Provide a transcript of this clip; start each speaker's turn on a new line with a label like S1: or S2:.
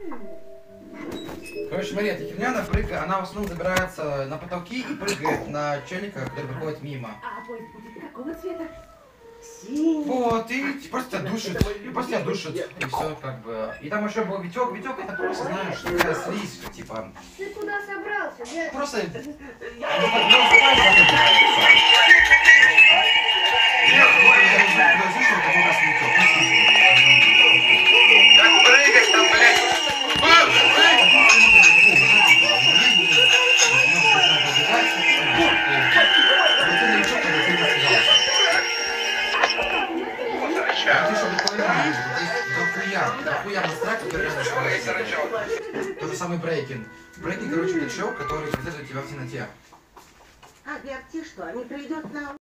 S1: Короче, смотри, эта херня, она в основном забирается на потолки и прыгает на челика, который проходит мимо.
S2: А поезд будет какого цвета?
S1: Вот, и просто тебя душит, и все как бы. И там еще был Витек, это просто, знаешь, такая слизь, типа.
S3: Ты куда собрался, дед?
S1: Просто...
S4: Как прыгать там, блядь?
S1: То же самый брейкинг. Брейкинг, короче, это чел, который преследует тебя в темноте.
S5: А Берти что, не придет на